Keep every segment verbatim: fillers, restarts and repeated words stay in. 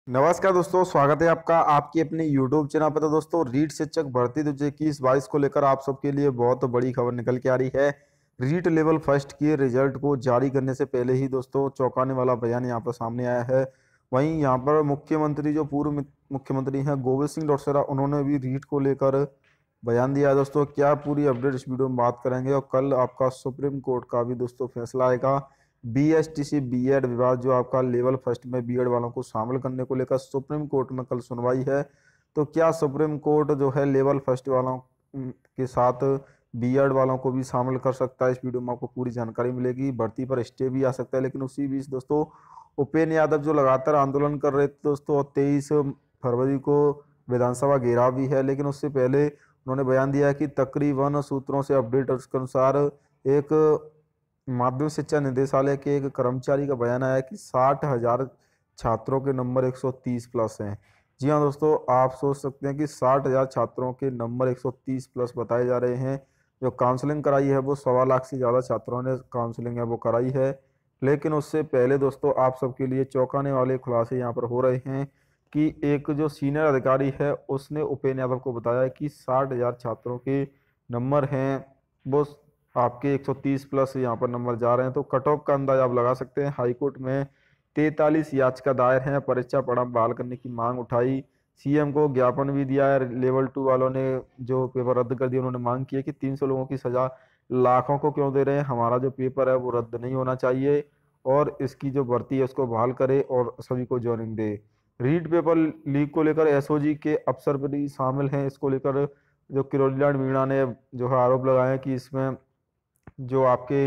नमस्कार दोस्तों, स्वागत है आपका आपकी अपने यूट्यूब चैनल पर। तो दोस्तों, रीट शिक्षक भर्ती दो हज़ार इक्कीस बाईस को लेकर आप सबके लिए बहुत बड़ी खबर निकल के आ रही है। रीट लेवल फर्स्ट के रिजल्ट को जारी करने से पहले ही दोस्तों चौंकाने वाला बयान यहाँ पर सामने आया है। वहीं यहाँ पर मुख्यमंत्री जो पूर्व मु- मुख्यमंत्री हैं गोविंद सिंह डोटासरा, उन्होंने भी रीट को लेकर बयान दिया है। दोस्तों, क्या पूरी अपडेट इस वीडियो में बात करेंगे। और कल आपका सुप्रीम कोर्ट का भी दोस्तों फैसला आएगा। B S T C B Ed विभाग जो आपका लेवल फर्स्ट में बी एड वालों को शामिल करने को लेकर सुप्रीम कोर्ट में कल सुनवाई है। तो क्या सुप्रीम कोर्ट जो है लेवल फर्स्ट वालों उम, के साथ बी एड वालों को भी शामिल कर सकता है। इस वीडियो में आपको पूरी जानकारी मिलेगी। भर्ती पर स्टे भी आ सकता है। लेकिन उसी बीच दोस्तों, उपेंद्र यादव जो लगातार आंदोलन कर रहे थे दोस्तों, और तेईस फरवरी को विधानसभा घेराव भी है। लेकिन उससे पहले उन्होंने बयान दिया है कि तकरीबन सूत्रों से अपडेट के अनुसार एक माध्यमिक शिक्षा निदेशालय के एक कर्मचारी का बयान आया कि साठ हजार छात्रों के नंबर एक सौ तीस प्लस हैं। जी हाँ दोस्तों, आप सोच सकते हैं कि साठ हजार छात्रों के नंबर एक सौ तीस प्लस बताए जा रहे हैं। जो काउंसलिंग कराई है वो सवा लाख से ज़्यादा छात्रों ने काउंसलिंग है वो कराई है। लेकिन उससे पहले दोस्तों, आप सबके लिए चौंकाने वाले खुलासे यहाँ पर हो रहे हैं कि एक जो सीनियर अधिकारी है उसने उपेंद्र यादव को बताया कि साठ हजार छात्रों के नंबर हैं वो आपके एक सौ तीस प्लस यहाँ पर नंबर जा रहे हैं। तो कट ऑफ का अंदाज आप लगा सकते हैं। हाईकोर्ट में तैंतालीस याचिका दायर हैं। परीक्षा परिणाम बहाल करने की मांग उठाई। सी एम को ज्ञापन भी दिया है। लेवल टू वालों ने जो पेपर रद्द कर दिया, उन्होंने मांग की है कि तीन सौ लोगों की सजा लाखों को क्यों दे रहे हैं। हमारा जो पेपर है वो रद्द नहीं होना चाहिए और इसकी जो भर्ती है उसको बहाल करे और सभी को ज्वाइनिंग दे। रीट पेपर लीक को लेकर एस ओ जी के अफसर भी शामिल हैं। इसको लेकर जो किरोड़ीलाल मीणा ने जो है आरोप लगाए हैं कि इसमें जो आपके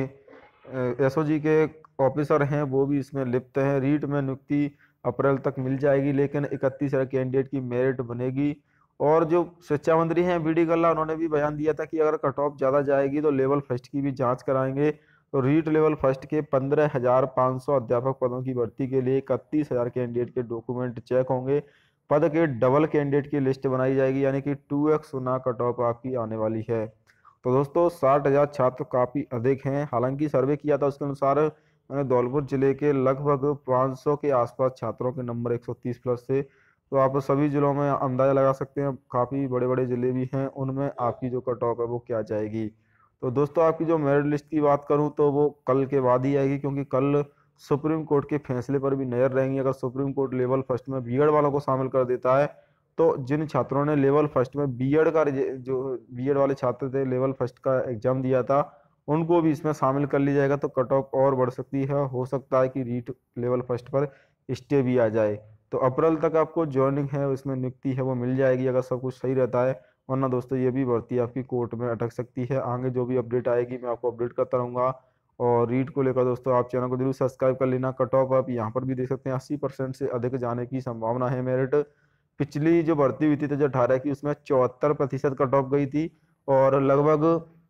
एस ओ जी के ऑफिसर हैं वो भी इसमें लिप्त हैं। रीट में नियुक्ति अप्रैल तक मिल जाएगी, लेकिन इकतीस हजार कैंडिडेट की मेरिट बनेगी। और जो शिक्षा मंत्री हैं बी डी कल्ला, उन्होंने भी बयान दिया था कि अगर कट ऑफ ज़्यादा जाएगी तो लेवल फर्स्ट की भी जांच कराएंगे। तो रीट लेवल फर्स्ट के पंद्रह हजार पाँच सौ अध्यापक पदों की भर्ती के लिए इकतीस हजार कैंडिडेट के डॉक्यूमेंट चेक होंगे। पद के डबल कैंडिडेट की लिस्ट बनाई जाएगी, यानी कि टू एक्स गुना कट ऑफ आपकी आने वाली है। तो दोस्तों, साठ हजार छात्र काफ़ी अधिक हैं। हालांकि सर्वे किया था उसके अनुसार मैंने धौलपुर जिले के लगभग पाँच सौ के आसपास छात्रों के नंबर एक सौ तीस प्लस थे। तो आप सभी जिलों में अंदाजा लगा सकते हैं, काफ़ी बड़े बड़े जिले भी हैं, उनमें आपकी जो कट ऑफ है वो क्या जाएगी। तो दोस्तों, आपकी जो मेरिट लिस्ट की बात करूं तो वो कल के बाद ही आएगी, क्योंकि कल सुप्रीम कोर्ट के फैसले पर भी नजर रहेंगी। अगर सुप्रीम कोर्ट लेवल फर्स्ट में बी एड वालों को शामिल कर देता है तो जिन छात्रों ने लेवल फर्स्ट में बी एड का रिजे- जो बी एड वाले छात्र थे, लेवल फर्स्ट का एग्जाम दिया था, उनको भी इसमें शामिल कर लिया जाएगा। तो कट ऑफ और बढ़ सकती है। हो सकता है कि रीट लेवल फर्स्ट पर स्टे भी आ जाए। तो अप्रैल तक आपको ज्वाइनिंग है, इसमें नियुक्ति है वो मिल जाएगी अगर सब कुछ सही रहता है। वरना दोस्तों, ये भी भर्ती आपकी कोर्ट में अटक सकती है। आगे जो भी अपडेट आएगी मैं आपको अपडेट करता रहूंगा। और रीट को लेकर दोस्तों, आप चैनल को जरूर सब्सक्राइब कर लेना। कट ऑफ आप यहाँ पर भी देख सकते हैं, अस्सी परसेंट से अधिक जाने की संभावना है। मेरिट पिछली जो भर्ती हुई थी तो जो अठारह की, उसमें चौहत्तर प्रतिशत कट ऑफ गई थी। और लगभग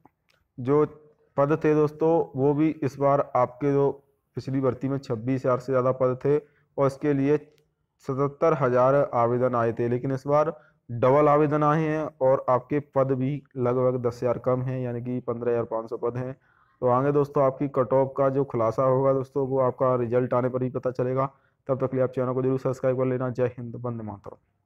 जो पद थे दोस्तों, वो भी इस बार आपके जो पिछली भर्ती में छब्बीस हजार से ज़्यादा पद थे और इसके लिए सतहत्तर हजार आवेदन आए थे। लेकिन इस बार डबल आवेदन आए हैं और आपके पद भी लगभग दस हजार कम हैं, यानी कि पंद्रह हजार पाँच सौ पद हैं। तो आगे दोस्तों, आपकी कट ऑफ का जो खुलासा होगा दोस्तों, वो आपका रिजल्ट आने पर ही पता चलेगा। तब तक के लिए आप चैनल को जरूर सब्सक्राइब कर लेना। जय हिंद, वंदे मातरम।